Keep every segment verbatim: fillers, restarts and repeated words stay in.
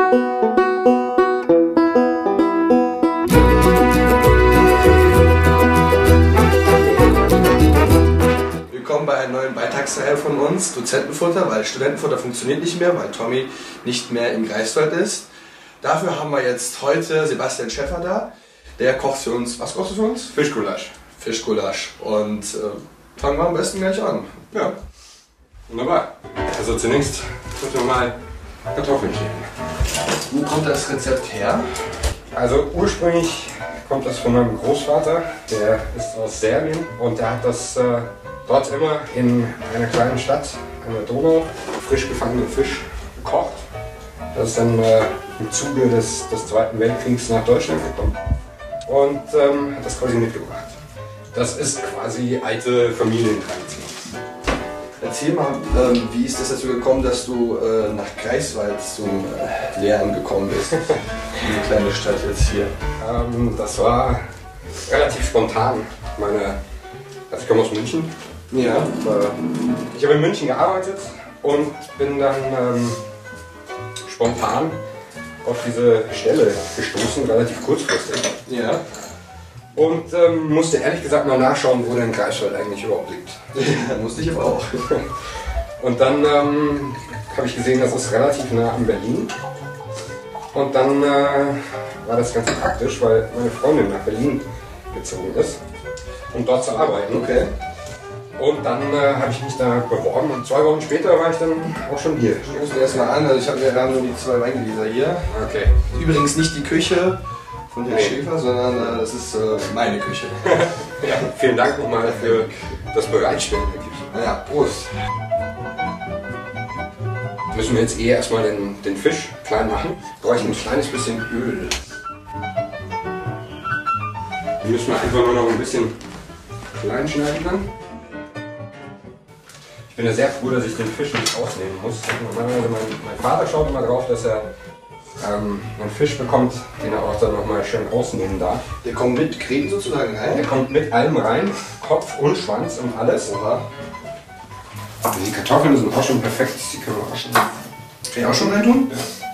Willkommen bei einer neuen Beitragsreihe von uns, Dozentenfutter, weil Studentenfutter funktioniert nicht mehr, weil Tommy nicht mehr in Greifswald ist. Dafür haben wir jetzt heute Sebastian Schäffer da. Der kocht für uns, was kochst du für uns? Fischgulasch. Fischgulasch. Und äh, fangen wir am besten gleich an. Ja, wunderbar. Also zunächst müssen wir mal Kartoffeln schälen. Wo kommt das Rezept her? Also ursprünglich kommt das von meinem Großvater, der ist aus Serbien und der hat das äh, dort immer in einer kleinen Stadt an der Donau frisch gefangenen Fisch gekocht. Das ist dann äh, im Zuge des, des Zweiten Weltkriegs nach Deutschland gekommen und ähm, hat das quasi mitgebracht. Das ist quasi alte Familientradition. Erzähl mal, ähm, wie ist es dazu gekommen, dass du äh, nach Greifswald zum äh, Lernen gekommen bist? Eine kleine Stadt jetzt hier. Ähm, das war relativ spontan. Meine, also ich komme aus München. Ja. Und, äh, ich habe in München gearbeitet und bin dann ähm, spontan auf diese Stelle gestoßen, relativ kurzfristig. Ja. Und ähm, musste ehrlich gesagt mal nachschauen, wo denn Greifswald eigentlich überhaupt liegt. Ja, musste ich aber auch. Und dann ähm, habe ich gesehen, das ist relativ nah an Berlin. Und dann äh, war das ganz praktisch, weil meine Freundin nach Berlin gezogen ist, um dort zu arbeiten. Okay. Und dann äh, habe ich mich da beworben und zwei Wochen später war ich dann auch schon hier. Ich muss erst mal an, also ich habe mir gerade nur die zwei Weingläser hier. Okay. Übrigens nicht die Küche von Herrn Nee. Schäfer, sondern äh, das ist äh, meine Küche. Ja, vielen Dank nochmal für das Bereitstellen der Küche. Ja, Prost. Müssen wir jetzt eh erstmal den, den Fisch klein machen. Bräuchten ein kleines bisschen Öl. Die müssen wir einfach nur noch ein bisschen klein schneiden dann. Ich bin ja sehr froh, dass ich den Fisch nicht ausnehmen muss. Normalerweise mein, mein Vater schaut immer drauf, dass er ähm, einen Fisch bekommt, den er auch dann nochmal schön ausnehmen darf. Der kommt mit Creme sozusagen Der rein. kommt mit allem rein, Kopf und Schwanz und alles. Oha. Die Kartoffeln sind auch schon perfekt, die können wir auch schon. Kann ich auch schon rein tun?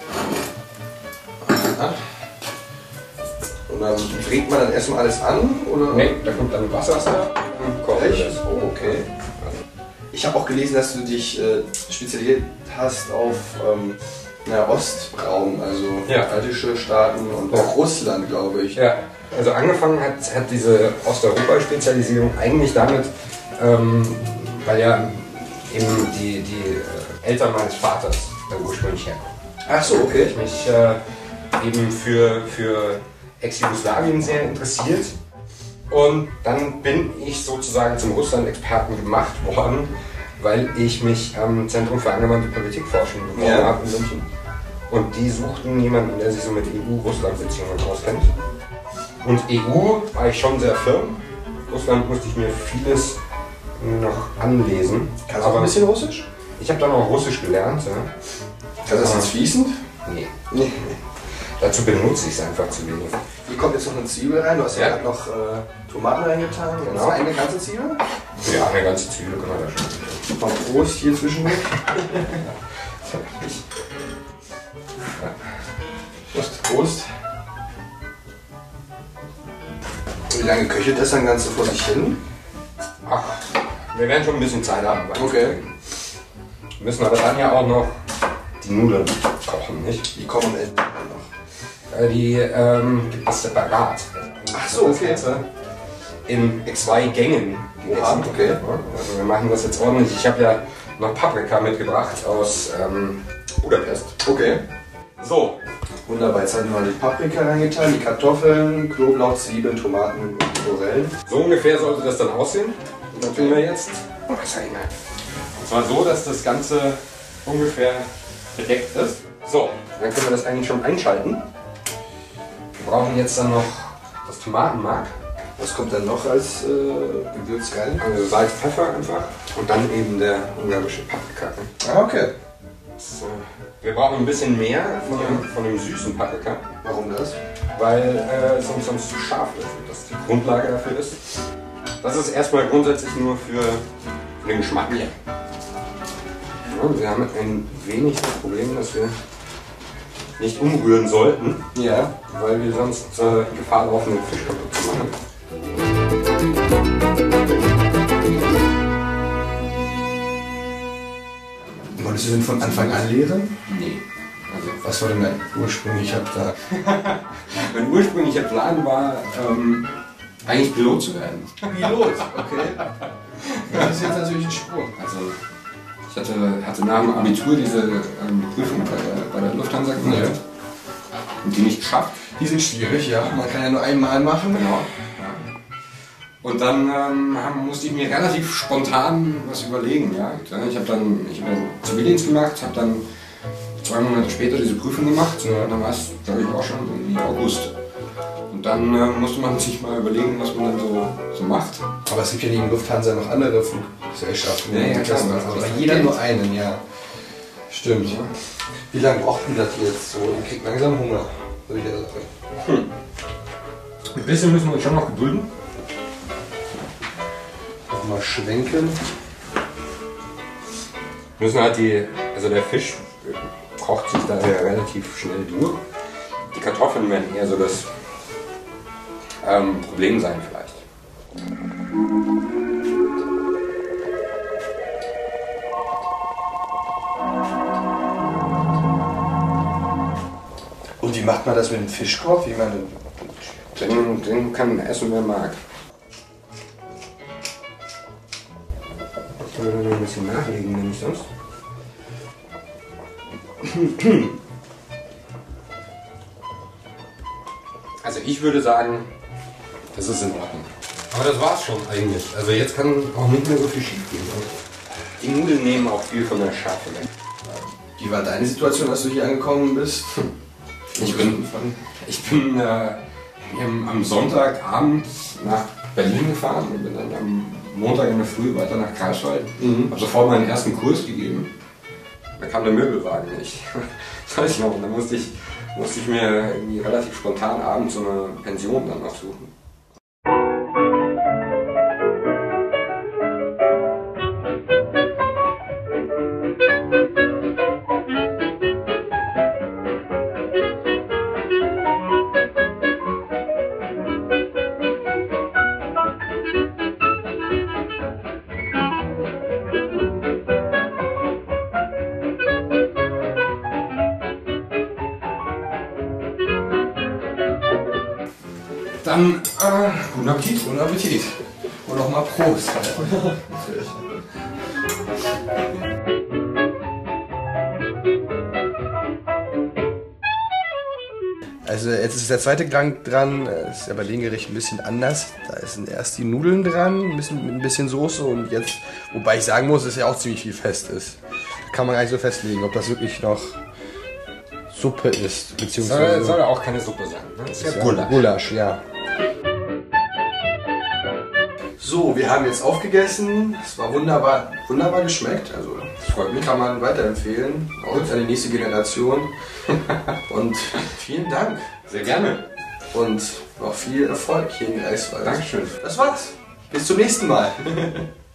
Ja. Und dann dreht man dann erstmal alles an? Oder? Nee, da kommt dann Wasser und kocht Echt? das. Oh, okay. Ich habe auch gelesen, dass du dich äh, spezialisiert hast auf ähm, na, Ostraum, also Ja. baltische Staaten und Ja. auch Russland, glaube ich. Ja, also angefangen hat, hat diese Osteuropa-Spezialisierung eigentlich damit, ähm, weil ja eben die, die Eltern meines Vaters da ursprünglich herkommen. Ach so, okay. Ich mich äh, eben für, für Ex-Jugoslawien sehr interessiert. Und dann bin ich sozusagen zum Russland-Experten gemacht worden, weil ich mich am Zentrum für angewandte Politikforschung beworben Ja. habe in München. Und die suchten jemanden, der sich so mit E U-Russland-Beziehungen auskennt. Und E U war ich schon sehr firm. Russland musste ich mir vieles noch anlesen. Kannst du auch ein bisschen Russisch? Ich habe dann auch Russisch gelernt. Ja. Kannst du das jetzt fließend? Nee, Nee. dazu benutze ich es einfach zu wenig. Hier kommt jetzt noch eine Zwiebel rein. Du hast ja, Ja. gerade noch äh, Tomaten reingetan. Genau. Das ist eine ganze Zwiebel. Ja, eine ganze Zwiebel können wir da schon. Mal Prost hier zwischendurch. Prost. Prost. Wie lange köchelt das dann Ganze vor sich hin? Ach, wir werden schon ein bisschen Zeit haben. weil Okay. Wir müssen aber dann ja auch noch die Nudeln kochen, nicht? Die kommen am Ende noch. Äh, Die ähm, gibt es separat. Ach so, okay. Das Ganze in zwei Gängen gegessen. Oha, okay. Also wir machen das jetzt ordentlich. Ich habe ja noch Paprika mitgebracht aus ähm, Budapest. Okay. So, Wunderbar, jetzt haben wir mal die Paprika reingetan, die Kartoffeln, Knoblauch, Zwiebeln, Tomaten und Forellen. so ungefähr sollte das dann aussehen. Und dann tun wir jetzt Wasser hinein. Und zwar so, dass das Ganze ungefähr bedeckt ist. So, dann können wir das eigentlich schon einschalten. Wir brauchen jetzt dann noch das Tomatenmark. Was kommt dann noch als äh, Gewürz rein? Also Salz, Pfeffer einfach. Und dann eben der ungarische Paprika. Ah, okay. Das, äh, wir brauchen ein bisschen mehr von dem, von dem süßen Paprika, Warum das? weil äh, sonst, sonst zu scharf wird und das die Grundlage dafür ist. Das ist erstmal grundsätzlich nur für, für den Geschmack. Ja. Ja, wir haben ein wenig das Problem, dass wir nicht umrühren sollten, Ja. weil wir sonst äh, Gefahr laufen, den Fisch kaputt zu machen. Wolltest du denn von Anfang an lehren? Nee. Also, Was war denn dein ursprünglicher Plan? mein ursprünglicher Plan war, ähm, eigentlich Pilot zu werden. Pilot, okay. Das ist jetzt natürlich ein Sprung. Also, ich hatte, hatte nach dem Abitur diese ähm, Prüfung bei der, bei der Lufthansa gemacht. Ja. Und die nicht geschafft. Die sind schwierig, ja. Man kann ja nur einmal machen. Genau. Ja. Und dann ähm, haben, musste ich mir relativ spontan was überlegen. Ja. Ich habe dann, ich hab dann Zivildienst gemacht, habe dann zwei Monate später diese Prüfung gemacht. Ja. Und dann war es, glaube ich, auch schon im August. Und dann äh, musste man sich mal überlegen, was man dann so, so macht. Aber es gibt ja neben Lufthansa noch andere Fluggesellschaften. Ja, ja, klar. Aber jeder nur einen, ja. Stimmt. Ja. Wie lange braucht man das jetzt so? Ich krieg langsam Hunger, würde ich ja sagen. Hm. Ein bisschen müssen wir uns schon noch gedulden. Nochmal schwenken. Wir müssen halt die, also der Fisch kocht sich da ja relativ schnell durch. Die Kartoffeln werden eher so das ähm, Problem sein vielleicht. Und wie macht man das mit dem Fischkopf? Wie man Den, den kann man essen, wer mag. Können wir noch ein bisschen nachlegen, nämlich sonst. Also ich würde sagen, das ist in Ordnung. Aber das war's schon eigentlich. Also jetzt kann auch nicht mehr so viel schief gehen. Die Nudeln nehmen auch viel von der Schärfe weg. Wie war deine Situation, als du hier angekommen bist? Ich bin, ich bin äh, am, am Sonntagabend nach Berlin gefahren und bin dann am Montag in der Früh weiter nach Greifswald. Mhm. Habe sofort meinen ersten Kurs gegeben. Da kam der Möbelwagen nicht. Das weiß ich noch. Und dann musste ich, musste ich mir irgendwie relativ spontan abends so eine Pension dann noch suchen. Dann äh, guten Appetit. Guten Appetit. Und nochmal Prost. Also jetzt ist der zweite Gang dran, das ist ja bei dem Gericht ein bisschen anders. Da sind erst die Nudeln dran, ein bisschen, mit ein bisschen Soße und jetzt, wobei ich sagen muss, dass ja auch ziemlich viel fest ist. Kann man gar nicht so festlegen, ob das wirklich noch Suppe ist, beziehungsweise... Soll, soll auch keine Suppe sein, ne? Das ist ja Gulasch. Gulasch, ja. So, wir haben jetzt aufgegessen. Es war wunderbar, wunderbar geschmeckt. Also, das freut mich, kann man weiterempfehlen. Auch an die nächste Generation. Und vielen Dank. Sehr gerne. Und noch viel Erfolg hier in Greifswald. Dankeschön. Das war's. Bis zum nächsten Mal.